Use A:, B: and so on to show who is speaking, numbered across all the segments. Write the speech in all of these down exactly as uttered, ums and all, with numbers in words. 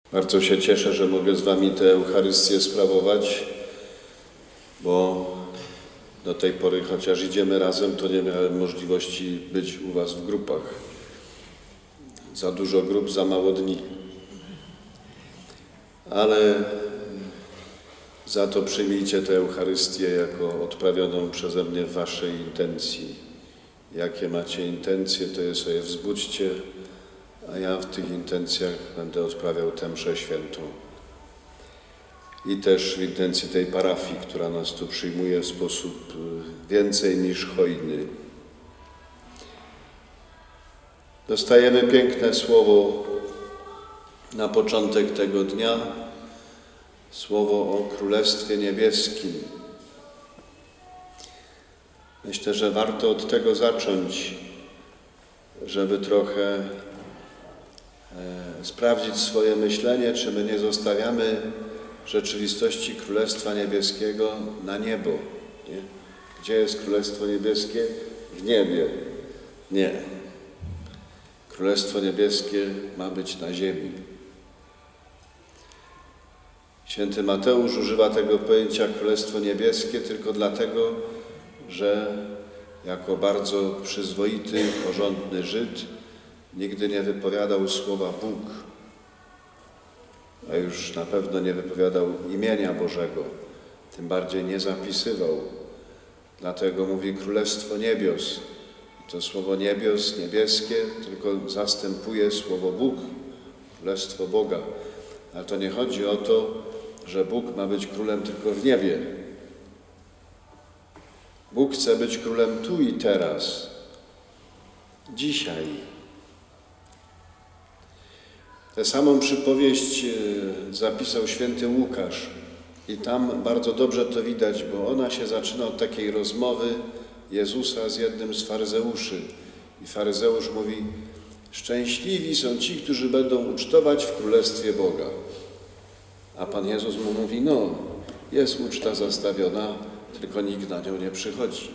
A: Bardzo się cieszę, że mogę z Wami tę Eucharystię sprawować, bo do tej pory, chociaż idziemy razem, to nie miałem możliwości być u Was w grupach. Za dużo grup, za mało dni. Ale za to przyjmijcie tę Eucharystię jako odprawioną przeze mnie w Waszej intencji. Jakie macie intencje, to je sobie wzbudźcie, a ja w tych intencjach będę odprawiał tę mszę świętą. I też w intencji tej parafii, która nas tu przyjmuje w sposób więcej niż hojny. Dostajemy piękne słowo na początek tego dnia, słowo o Królestwie Niebieskim. Myślę, że warto od tego zacząć, żeby trochę e, sprawdzić swoje myślenie, czy my nie zostawiamy rzeczywistości Królestwa Niebieskiego na niebo. Nie? Gdzie jest Królestwo Niebieskie? W niebie. Nie. Królestwo Niebieskie ma być na ziemi. Święty Mateusz używa tego pojęcia Królestwo Niebieskie tylko dlatego, że jako bardzo przyzwoity, porządny Żyd nigdy nie wypowiadał słowa Bóg, a już na pewno nie wypowiadał imienia Bożego, tym bardziej nie zapisywał. Dlatego mówi Królestwo Niebios. I to słowo niebios, niebieskie, tylko zastępuje słowo Bóg, Królestwo Boga. Ale to nie chodzi o to, że Bóg ma być królem tylko w niebie. Bóg chce być królem tu i teraz, dzisiaj. Tę samą przypowieść zapisał święty Łukasz i tam bardzo dobrze to widać, bo ona się zaczyna od takiej rozmowy Jezusa z jednym z faryzeuszy. I faryzeusz mówi: szczęśliwi są ci, którzy będą ucztować w Królestwie Boga. A Pan Jezus mu mówi: no, jest uczta zastawiona, tylko nikt na nią nie przychodzi.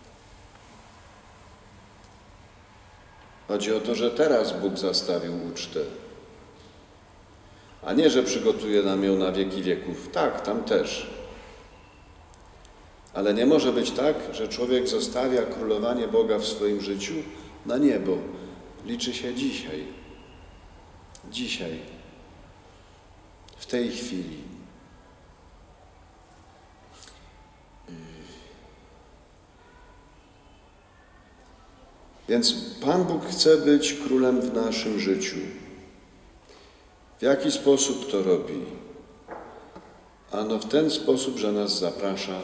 A: Chodzi o to, że teraz Bóg zastawił ucztę, a nie, że przygotuje nam ją na wieki wieków. Tak, tam też. Ale nie może być tak, że człowiek zostawia królowanie Boga w swoim życiu na niebo. Liczy się dzisiaj. Dzisiaj. W tej chwili. Więc Pan Bóg chce być królem w naszym życiu. W jaki sposób to robi? Ano w ten sposób, że nas zaprasza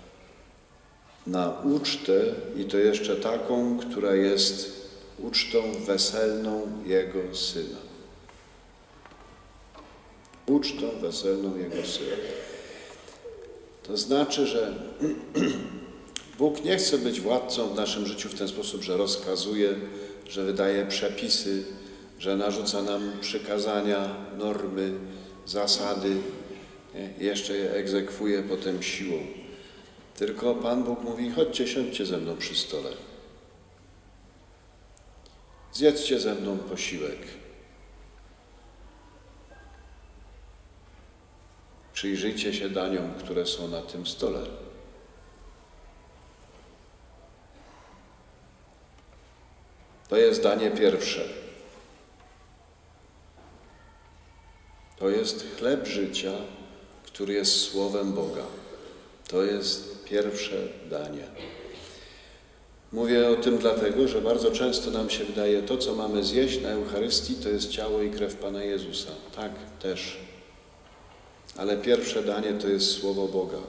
A: na ucztę i to jeszcze taką, która jest ucztą weselną Jego Syna. Ucztą weselną Jego Syna. To znaczy, że Bóg nie chce być władcą w naszym życiu w ten sposób, że rozkazuje, że wydaje przepisy, że narzuca nam przykazania, normy, zasady, nie? Jeszcze je egzekwuje potem siłą. Tylko Pan Bóg mówi: chodźcie, siądźcie ze mną przy stole. Zjedzcie ze mną posiłek. Przyjrzyjcie się daniom, które są na tym stole. To jest danie pierwsze. To jest chleb życia, który jest Słowem Boga. To jest pierwsze danie. Mówię o tym dlatego, że bardzo często nam się wydaje, to co mamy zjeść na Eucharystii, to jest ciało i krew Pana Jezusa. Tak, też. Ale pierwsze danie to jest Słowo Boga.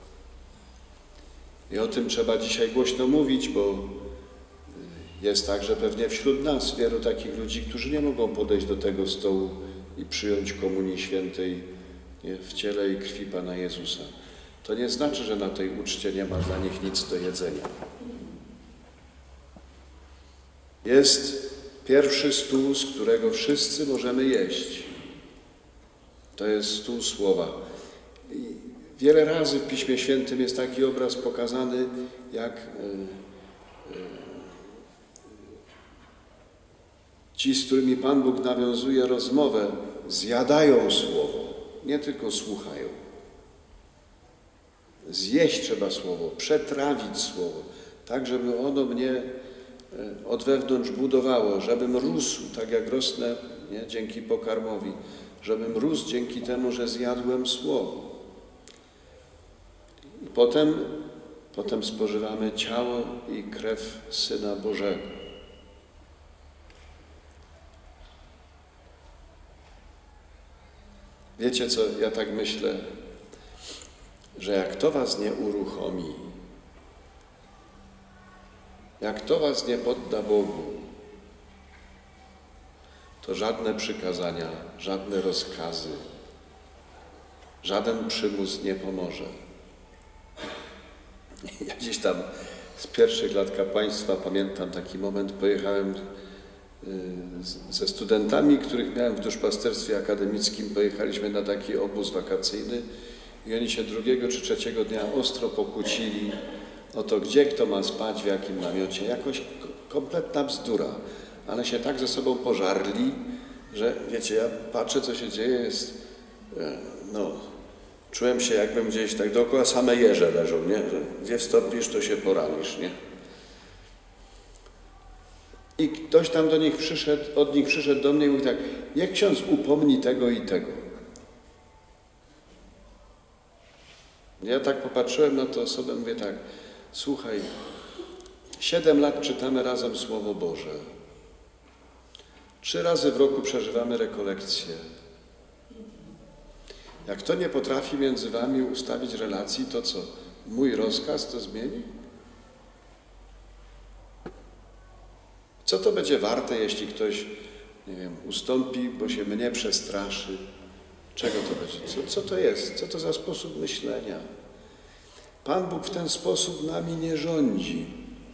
A: I o tym trzeba dzisiaj głośno mówić, bo jest tak, że pewnie wśród nas wielu takich ludzi, którzy nie mogą podejść do tego stołu i przyjąć Komunii Świętej, nie, w ciele i krwi Pana Jezusa. To nie znaczy, że na tej uczcie nie ma dla nich nic do jedzenia. Jest pierwszy stół, z którego wszyscy możemy jeść. To jest stół Słowa. I wiele razy w Piśmie Świętym jest taki obraz pokazany, jak ci, z którymi Pan Bóg nawiązuje rozmowę, zjadają Słowo, nie tylko słuchają. Zjeść trzeba Słowo, przetrawić Słowo, tak żeby ono mnie od wewnątrz budowało, żebym rósł, tak jak rosnę, nie, dzięki pokarmowi, żebym rósł dzięki temu, że zjadłem Słowo. I potem, potem spożywamy ciało i krew Syna Bożego. Wiecie co, ja tak myślę, że jak to was nie uruchomi, jak to was nie podda Bogu, to żadne przykazania, żadne rozkazy, żaden przymus nie pomoże. Ja gdzieś tam z pierwszych lat kapłaństwa pamiętam taki moment, pojechałem ze studentami, których miałem w duszpasterstwie akademickim, pojechaliśmy na taki obóz wakacyjny i oni się drugiego czy trzeciego dnia ostro pokłócili o to, gdzie kto ma spać, w jakim namiocie. Jakoś kompletna bzdura, ale się tak ze sobą pożarli, że wiecie, ja patrzę, co się dzieje, jest, no, czułem się, jakbym gdzieś tak dookoła same jeże leżą, nie? Że gdzie wstąpisz, to się poranisz, nie? I ktoś tam do nich przyszedł, od nich przyszedł do mnie i mówi tak, niech ksiądz upomni tego i tego. Ja tak popatrzyłem na tę osobę, mówię tak, słuchaj, siedem lat czytamy razem Słowo Boże. Trzy razy w roku przeżywamy rekolekcje. Jak kto nie potrafi między wami ustawić relacji, to co? Mój rozkaz to zmieni? Co to będzie warte, jeśli ktoś, nie wiem, ustąpi, bo się mnie przestraszy? Czego to będzie? Co, co to jest? Co to za sposób myślenia? Pan Bóg w ten sposób nami nie rządzi.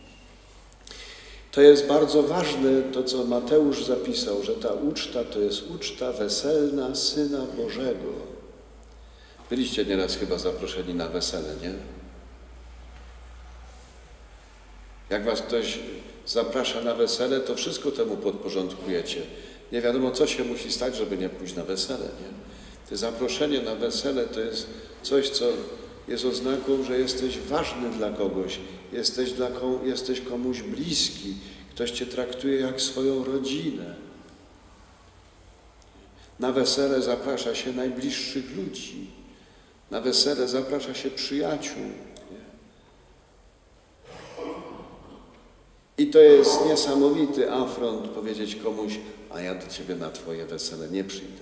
A: To jest bardzo ważne, to co Mateusz zapisał, że ta uczta to jest uczta weselna Syna Bożego. Byliście nieraz chyba zaproszeni na wesele, nie? Jak was ktoś zaprasza na wesele, to wszystko temu podporządkujecie. Nie wiadomo, co się musi stać, żeby nie pójść na wesele, nie? To zaproszenie na wesele to jest coś, co jest oznaką, że jesteś ważny dla kogoś, jesteś, dla komu, jesteś komuś bliski, ktoś cię traktuje jak swoją rodzinę. Na wesele zaprasza się najbliższych ludzi, na wesele zaprasza się przyjaciół. I to jest niesamowity afront powiedzieć komuś, a ja do ciebie na twoje wesele nie przyjdę.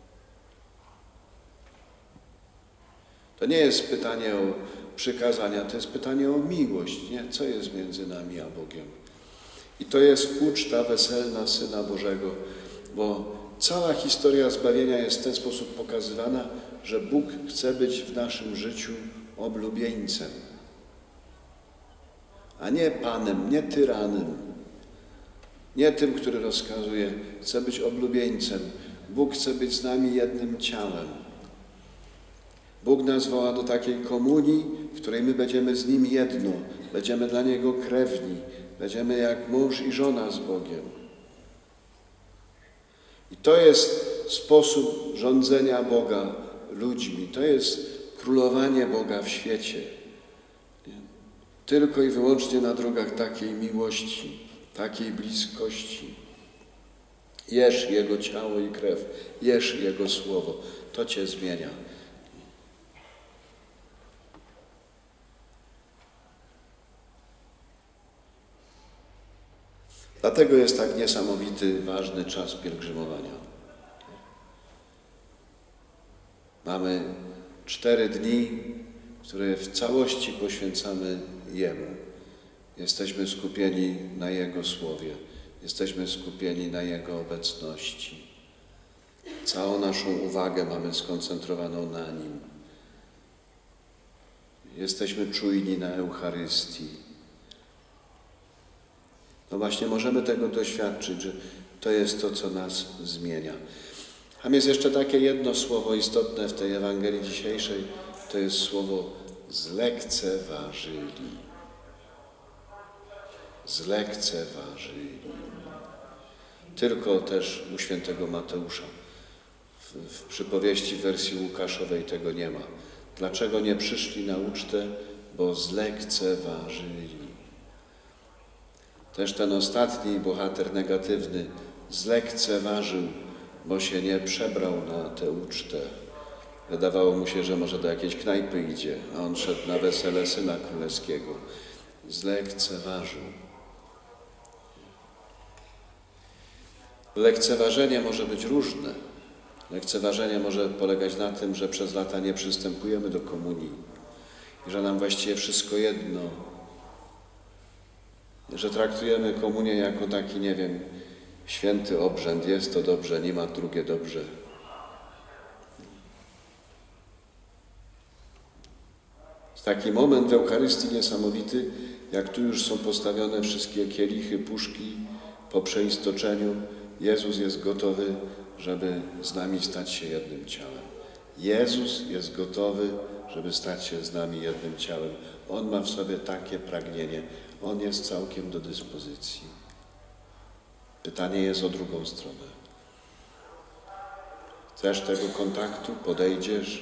A: To nie jest pytanie o przykazania, to jest pytanie o miłość, nie? Co jest między nami a Bogiem. I to jest uczta weselna Syna Bożego, bo cała historia zbawienia jest w ten sposób pokazywana, że Bóg chce być w naszym życiu oblubieńcem, a nie Panem, nie tyranem, nie tym, który rozkazuje. Chce być oblubieńcem. Bóg chce być z nami jednym ciałem. Bóg nas woła do takiej komunii, w której my będziemy z Nim jedno, będziemy dla Niego krewni, będziemy jak mąż i żona z Bogiem. I to jest sposób rządzenia Boga ludźmi, to jest królowanie Boga w świecie. Tylko i wyłącznie na drogach takiej miłości, takiej bliskości. Jesz Jego ciało i krew, jesz Jego słowo, to cię zmienia. Dlatego jest tak niesamowity, ważny czas pielgrzymowania. Mamy cztery dni, które w całości poświęcamy Jemu. Jesteśmy skupieni na Jego Słowie. Jesteśmy skupieni na Jego obecności. Całą naszą uwagę mamy skoncentrowaną na Nim. Jesteśmy czujni na Eucharystii. No właśnie, możemy tego doświadczyć, że to jest to, co nas zmienia. A jest jeszcze takie jedno słowo istotne w tej Ewangelii dzisiejszej, to jest słowo zlekceważyli. Zlekceważyli. Tylko też u świętego Mateusza. W, w przypowieści w wersji Łukaszowej tego nie ma. Dlaczego nie przyszli na ucztę? Bo zlekceważyli. Też ten ostatni bohater negatywny zlekceważył, bo się nie przebrał na tę ucztę. Wydawało mu się, że może do jakiejś knajpy idzie, a on szedł na wesele Syna Królewskiego. Zlekceważył. Lekceważenie może być różne. Lekceważenie może polegać na tym, że przez lata nie przystępujemy do komunii i że nam właściwie wszystko jedno, że traktujemy komunię jako taki, nie wiem, święty obrzęd. Jest to dobrze, nie ma drugie dobrze. Jest taki moment w Eucharystii niesamowity, jak tu już są postawione wszystkie kielichy, puszki po przeistoczeniu. Jezus jest gotowy, żeby z nami stać się jednym ciałem. Jezus jest gotowy, żeby stać się z nami jednym ciałem. On ma w sobie takie pragnienie. On jest całkiem do dyspozycji. Pytanie jest o drugą stronę. Chcesz tego kontaktu? Podejdziesz?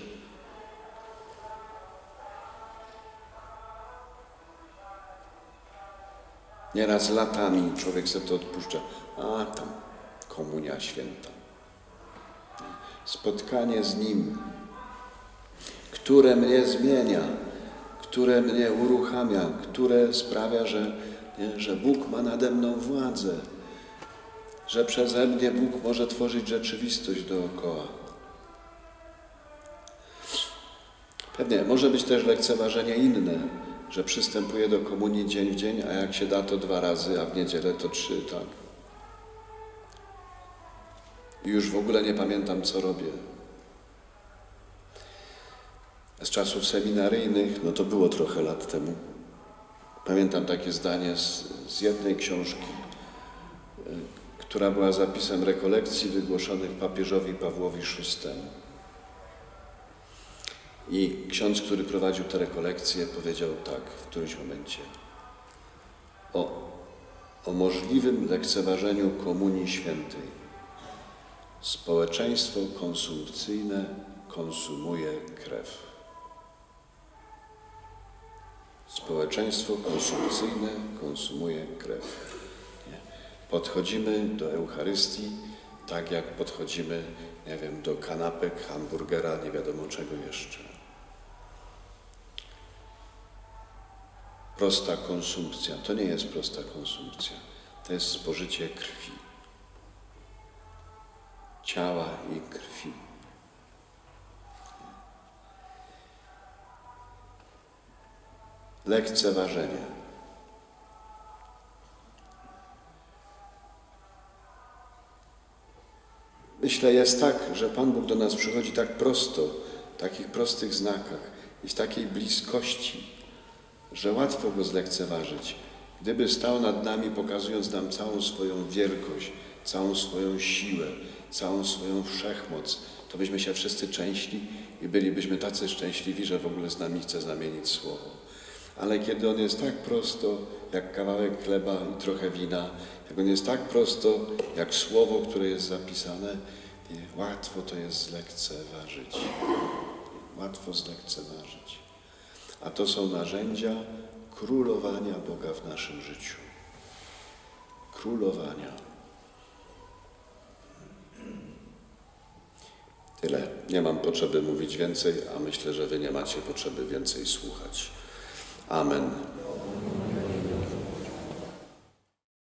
A: Nieraz latami człowiek sobie to odpuszcza. A tam komunia święta. Spotkanie z Nim, które mnie zmienia, które mnie uruchamia, które sprawia, że, nie, że Bóg ma nade mną władzę, że przeze mnie Bóg może tworzyć rzeczywistość dookoła. Pewnie może być też lekceważenie inne, że przystępuję do komunii dzień w dzień, a jak się da to dwa razy, a w niedzielę to trzy, tak? I już w ogóle nie pamiętam, co robię. Z czasów seminaryjnych, no to było trochę lat temu. Pamiętam takie zdanie z, z jednej książki, która była zapisem rekolekcji wygłoszonych papieżowi Pawłowi szóstemu. I ksiądz, który prowadził te rekolekcje, powiedział tak w którymś momencie o, o możliwym lekceważeniu Komunii Świętej. Społeczeństwo konsumpcyjne konsumuje krew. Społeczeństwo konsumpcyjne konsumuje krew. Nie. Podchodzimy do Eucharystii tak, jak podchodzimy, nie wiem, do kanapek, hamburgera, nie wiadomo czego jeszcze. Prosta konsumpcja. To nie jest prosta konsumpcja. To jest spożycie krwi. Ciała i krwi. Lekceważenie. Myślę, jest tak, że Pan Bóg do nas przychodzi tak prosto, w takich prostych znakach i w takiej bliskości, że łatwo Go zlekceważyć. Gdyby stał nad nami, pokazując nam całą swoją wielkość, całą swoją siłę, całą swoją wszechmoc, to byśmy się wszyscy częśli i bylibyśmy tacy szczęśliwi, że w ogóle z nami chce zamienić słowo. Ale kiedy On jest tak prosto, jak kawałek chleba i trochę wina, jak On jest tak prosto, jak słowo, które jest zapisane, łatwo to jest zlekceważyć. Łatwo zlekceważyć. A to są narzędzia królowania Boga w naszym życiu. Królowania. Tyle. Nie mam potrzeby mówić więcej, a myślę, że wy nie macie potrzeby więcej słuchać. Amen.